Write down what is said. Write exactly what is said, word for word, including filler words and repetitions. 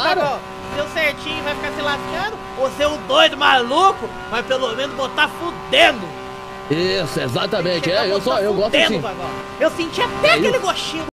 cara. Vagão? Seu certinho vai ficar se lascando? Ou seu doido maluco vai pelo menos botar fudendo? Isso, exatamente. É, eu, só, eu gosto fudendo, assim. Vagão. Eu senti até É aquele isso. gostinho.